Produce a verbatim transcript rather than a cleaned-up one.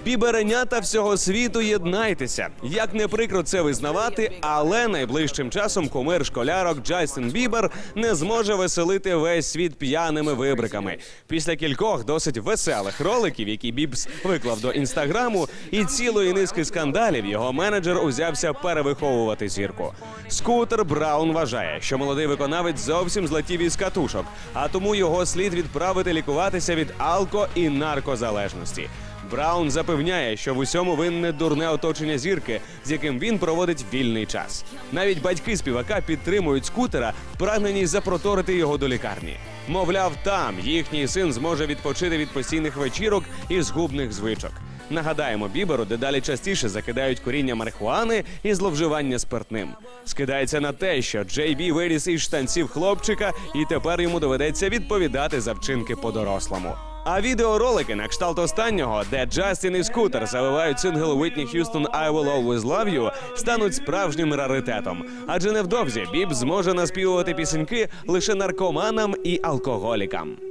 Біберенята всього світу, єднайтеся. Як не прикро це визнавати, але найближчим часом кумир школярок Джастін Бібер не зможе веселити весь світ п'яними вибриками. Після кількох досить веселих роликів, які Бібс виклав до інстаграму, і цілої низки скандалів, його менеджер узявся перевиховувати зірку. Скутер Браун вважає, що молодий виконавець зовсім злетів із катушок, а тому його слід відправити лікуватися від алко- і наркозалежності. Браун запевняє, що в усьому винне дурне оточення зірки, з яким він проводить вільний час. Навіть батьки співака підтримують Скутера, прагнені запроторити його до лікарні. Мовляв, там їхній син зможе відпочити від постійних вечірок і згубних звичок. Нагадаємо, Біберу дедалі частіше закидають куріння марихуани і зловживання спиртним. Скидається на те, що Джей Бі виріс із штанців хлопчика, і тепер йому доведеться відповідати за вчинки по-дорослому. А відеоролики на кшталт останнього, де Джастін і Скутер завивають сингл Уітні Х'юстон «I Will Always Love You», стануть справжнім раритетом. Адже невдовзі Біб зможе наспівувати пісеньки лише наркоманам і алкоголікам.